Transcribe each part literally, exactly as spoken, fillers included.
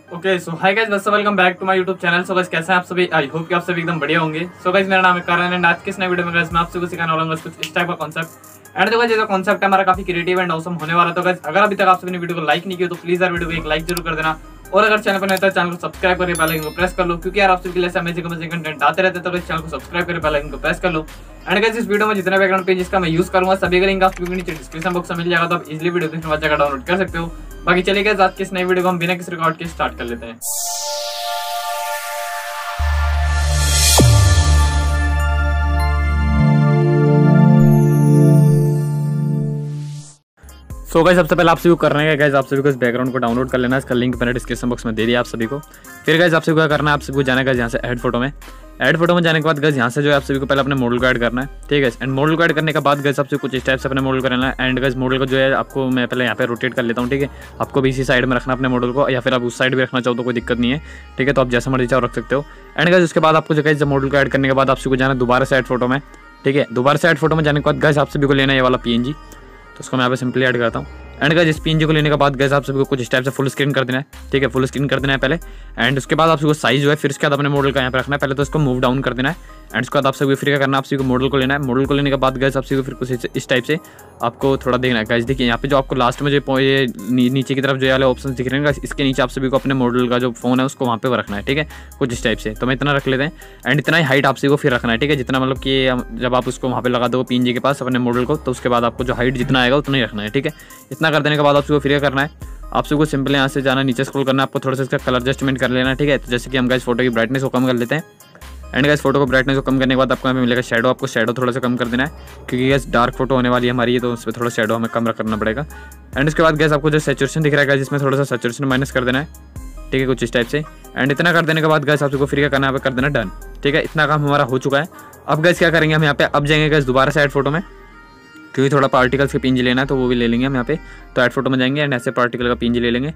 Okay so hi guys, बस welcome back to my YouTube channel. So guys कैसे हैं आप सभी? आई होप कि आप सभी एकदम बढ़िया होंगे। सो गाइस मेरा नाम है करण एंड आज के इस नए वीडियो में गाइस मैं आप सबको सिखाने वाला हूं कुछ इस टाइप का कांसेप्ट। एंड देखो जो कांसेप्ट है हमारा काफी क्रिएटिव एंड ऑसम होने वाला है। तो गाइस अगर अभी तक आप सभी ने वीडियो को लाइक नहीं किया तो प्लीज यार वीडियो को एक लाइक जरूर कर देना, और अगर चैनल पर नया है तो चैनल को सब्सक्राइब करके बेल आइकन को प्रेस कर लो, क्योंकि यार आप सभी के लिए अमेजिंग अमेजिंग कंटेंट आते रहते हैं। तो गाइस चैनल को सब्सक्राइब करके बेल आइकन को प्रेस कर लो। एंड गाइस इस वीडियो में जितना बैकग्राउंड पेज जिसका मैं यूज करूंगा सभी का लिंक आप वीडियो नीचे डिस्क्रिप्शन बॉक्स में मिल जाएगा, तो आप इजीली वीडियो देखने वाला जगह डाउनलोड कर सकते हो। बाकी चलिए गाइस आज के इस नए वीडियो को हम बिना किसी रिकॉर्ड के स्टार्ट कर लेते हैं। सो गाइस सबसे पहले आप सभी को करना है गाइस आप सभी को इस बैकग्राउंड को डाउनलोड कर लेना है। इसका लिंक मैंने डिस्क्रिप्शन बॉक्स में दे दिया आप सभी को। फिर गाइस आप सभी को क्या करना है, आप सभी को जाना है गाइस यहाँ से ऐड फोटो में। ऐड फोटो में जाने के बाद गाइस यहाँ से जो है आप सभी को पहले अपने मॉडल को ऐड करना है, ठीक है। एंड मॉडल को ऐड करने के बाद गाइस आप सभी कुछ इस टाइप से अपने मॉडल को रहना है। एंड गाइस मॉडल को जो है आपको मैं पहले यहाँ पे रोटेट कर लेता हूँ, ठीक है। आपको भी इसी साइड में रखना अपने मॉडल को, या फिर आप उस साइड भी रखना चाहो तो कोई दिक्कत नहीं है, ठीक है। तो आप जैसा मर्जी चाहो रख सकते हो। एंड गाइस उसके बाद आपको जो गाइस मॉडल को ऐड करने के बाद आप सभी को जाना दोबारा से ऐड फोटो में, ठीक है। दोबारा से ऐड फोटो में जाने के बाद गाइस आप सभी को लेना है ये वाला पीएनजी, तो उसको मैं यहाँ पे सिंपली ऐड करता हूँ। एंड गाइस इस पीएनजी को लेने के बाद गाइस आप सभी को कुछ इस टाइप से फुल स्क्रीन कर देना है, ठीक है। फुल स्क्रीन कर देना है पहले। एंड उसके बाद आप सभी को साइज जो है फिर उसके बाद अपने मॉडल का यहाँ पे रखना है, पहले तो इसको मूव डाउन कर देना है। एंड उसके बाद आप सभी को फिर क्या करना है, आप सभी को मॉडल को लेना है। मॉडल को लेने के बाद गाइस आप सभी को फिर कुछ इस टाइप से आपको थोड़ा देखना है। गाइस देखिए यहाँ पे जो आपको लास्ट में जो ये नीचे की तरफ जो वाले ऑप्शन दिख रहे हैं, इसके नीचे आप सभी को अपने मॉडल का जो फोन है उसको वहाँ पे रखना है, ठीक है। कुछ इस टाइप से तो मैं इतना रख लेते हैं। एंड इतना ही हाइट आप सभी को फिर रखना है, ठीक है। जितना मतलब कि जब आप उसको वहाँ पे लगा दो पीएनजी के पास अपने मॉडल को, तो उसके बाद आपको जो हाइट जितना आएगा उतना ही रखना है, ठीक है। इतना कर देने के बाद आप सभी को फिर क्या करना है, आप सबको सिंपल यहाँ से जाना, नीचे स्क्रॉल करना है, आपको थोड़ा सा इसका कलर एडजस्टमेंट कर लेना है, ठीक है। तो जैसे कि हम गाइस फोटो की ब्राइटनेस को कम कर लेते हैं। एंड गाइस फोटो को ब्राइटनेस को कम करने के बाद आपको हमें मिलेगा शेडो, आपको शेडो थोड़ा सा कम कर देना है, क्योंकि गाइस डार्क फोटो होने वाली है हमारी, तो उस पर थोड़ा शेडो हमें कम करना पड़ेगा। एंड उसके बाद गाइस आपको जो सैचुरेशन दिख रहा है गाइस इसमें थोड़ा सा सैचुरेशन माइनस कर देना है, ठीक है, कुछ इस टाइप से। एंड इतना कर देने के बाद गाइस आप सबको फिर क्या करना है, कर देना डन, ठीक है। इतना काम हमारा हो चुका है। अब गाइस क्या करेंगे हम यहाँ पे, अब जाएंगे गाइस दोबारा से ऐड फोटो में, क्योंकि थोड़ा पार्टिकल्स के पीएनजी लेना है तो वो भी ले लेंगे हम यहाँ पे। तो ऐड फोटो में जाएंगे एंड ऐसे पार्टिकल का पीएनजी ले लेंगे,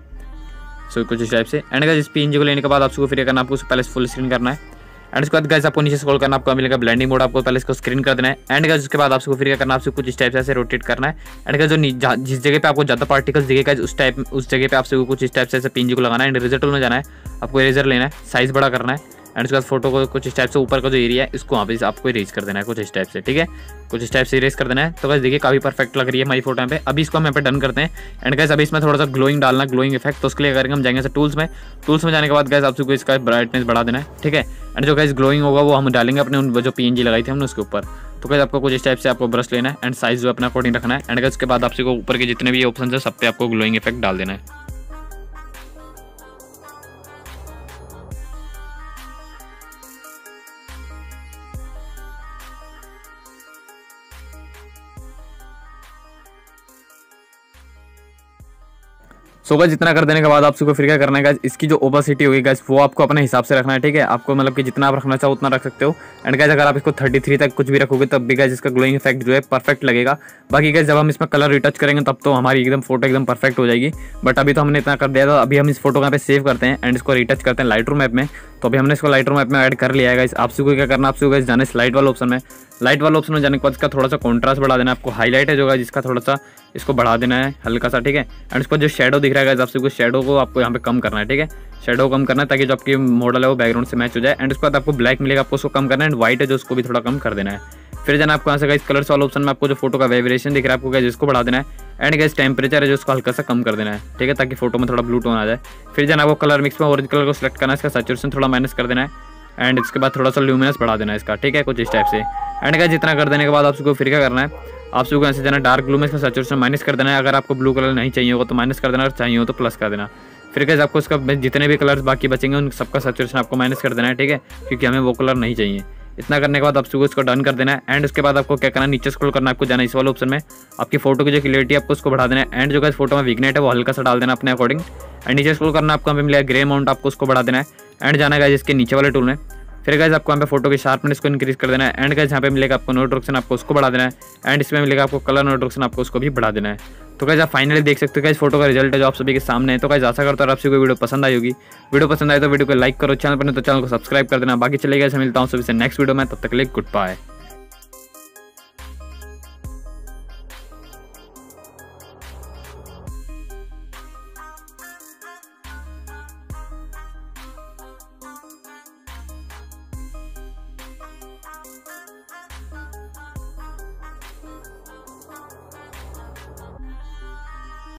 सो कुछ इस टाइप से। एंड गाइस इस पीएनजी को लेने के बाद आपको फिर करना, आपको पहले फुल स्क्रीन करना है। एंड उसके बाद गाइस आपको नीचे स्क्रॉल करना, आपको मिलेगा ब्लेंडिंग मोड, आपको पहले इसको स्क्रीन कर देना है। एंड गाइस उसके बाद आपको फिर क्या करना, आपको कुछ इस टाइप से ऐसे रोटेट करना है। एंड गाइस जो जिस जगह पे आपको ज़्यादा पार्टिकल्स दिखेगा उस टाइप उस जगह पे आपसे कुछ इस टाइप से ऐसे पीएनजी को लगाना है। एंड इरेजर टूल में जाना है, आपको इरेजर लेना है, साइज बड़ा करना है। एंड उसके बाद फोटो को कुछ इस टाइप से ऊपर का जो एरिया है इसको वहाँ पे आपको इरेज कर देना है, कुछ इस टाइप से, ठीक है। कुछ इस टाइप से इरेज कर देना है। तो गाइस देखिए काफी परफेक्ट लग रही है हमारी फोटो यहाँ पे। अभी इसको हम यहाँ पे डन करते हैं। एंड गाइस अभी इसमें थोड़ा सा ग्लोइंग डालना, ग्लोइंग इफेक्ट, तो उसके लिए करेंगे हम जाएंगे टूल्स में। टूल्स में जाने के बाद गाइस आपको इसका ब्राइटनेस बढ़ा देना है, ठीक है। एंड जो गाइस ग्लोइंग होगा वो हम डालेंगे अपने उन जो पीएनजी लगाई थी हमने उसके ऊपर। तो गाइस आपको कुछ इस टाइप से आपको ब्रश लेना है एंड साइज जो अपना अकॉर्डिंग रखना है। एंड गाइस उसके बाद आपको ऊपर के जितने भी ऑप्शन है सब पे आपको ग्लोइंग इफेक्ट डाल देना है। सो गाइस जितना कर देने के बाद आपको फिर क्या करना है गाइस, इसकी जो ओपेसिटी होगी गाइस वो आपको अपने हिसाब से रखना है, ठीक है। आपको मतलब कि जितना आप रखना चाहो उतना रख सकते हो। एंड गाइस अगर आप इसको तैंतीस तक कुछ भी रखोगे तब भी गाइस इसका ग्लोइंग इफेक्ट जो है परफेक्ट लगेगा। बाकी गाइस जब हम इसमें कलर रिटच करेंगे तब तो हमारी एकदम फोटो एकदम परफेक्ट हो जाएगी। बट अभी तो हमने इतना कर दिया था, अभी हम इस फोटो को यहाँ पे सेव करते हैं एंड इसको रिटच करते हैं लाइटरूम ऐप में। तो अभी हमने इसको लाइटरूम ऐप में ऐड कर लिया है गाइस। आप सबको क्या करना, आप सबको गाइस जाना है स्लाइड वाला ऑप्शन में। लाइट वाला ऑप्शन में जाने के बाद इसका थोड़ा सा कॉन्ट्रास्ट बढ़ा देना है, आपको हाईलाइट है जो गाइस जिसका थोड़ा सा इसको बढ़ा देना है हल्का सा, ठीक है। एंड इसको जो शेडो दिख रहा है गाइस आप सबको शेडो को आपको यहाँ पे कम करना है, ठीक है। शेडो कम करना है ताकि जो आपकी मॉडल है वो बैकग्राउंड से मैच हो जाए। एंड उसके बाद आपको ब्लैक मिलेगा, आपको उसको कम करना है। एंड व्हाइट है जो उसको भी थोड़ा कम कर देना है। फिर जाना आपको यहाँ से गाइस कलर्स वाला ऑप्शन में आपको जो फोटो का वाइब्रेशन दिख रहा है आपको गाइस इसको बढ़ा देना है। एंड गाइस टेम्परेचर है जो उसको हल्का सा कम कर देना है, ठीक है, ताकि फोटो में थोड़ा ब्लू टोन आ जाए। फिर जाना आपको कलर मिक्स में ऑरेंज कलर को सिलेक्ट करना है, इसका सैचुरेशन थोड़ा माइनस कर देना है। एंड इसके बाद थोड़ा सा ल्यूमिनस बढ़ा देना है इसका, ठीक है, कुछ इस टाइप से। एंड गाइस जितना कर देने के बाद आपको फिर क्या करना है, आप सबको यहाँ से जाना डार्क ब्लू में इसका सैचुरेशन माइनस कर देना है। अगर आपको ब्लू कलर नहीं चाहिए होगा तो माइनस कर देना, अगर चाहिए हो तो प्लस कर देना। फिर गाइस आपको इसका जितने भी कलर्स बाकी बचेंगे उन सबका सैचुरेशन आपको माइनस कर देना है, ठीक है, क्योंकि हमें वो कलर नहीं चाहिए। इतना करने के बाद आप सबको इसको डन कर देना है। एंड उसके बाद आपको क्या करना है, नीचे स्क्रॉल करना है, आपको जाना इस वाले ऑप्शन में, आपकी फोटो की जो क्लियरिटी है आपको उसको बढ़ा देना है। एंड जो गाइस फोटो में विग्नेट है वो हल्का सा डाल देना अपने अकॉर्डिंग। एंड नीचे स्क्रॉल करना, आपको हमें मिलेगा ग्रे अमाउंट, आपको उसको बढ़ा देना है। एंड जाना है गाइस इसके नीचे वाले टूल में। फिर गाइस आपको यहाँ पे फोटो की शार्पनेस को इंक्रीज कर देना है। एंड गाइस यहाँ पे मिलेगा आपको नोट रोक्शन, आपको उसको बढ़ा देना है। एंड इसमें मिलेगा आपको कलर नोट रोक्शन, आपको उसको भी बढ़ा देना है। तो गाइस आप फाइनली देख सकते हो गाइस फोटो का रिजल्ट है जो आप सभी के सामने है। तो गाइस आशा करता हूं आप सभी को वीडियो पसंद आई होगी। वीडियो पसंद आए तो वीडियो को लाइक करो, चैनल पर नहीं तो चैनल को सब्सक्राइब कर देना। बाकी चले गाइस मिलता हूं सभी से नेक्स्ट वीडियो में, तब तक के लिए गुड बाय।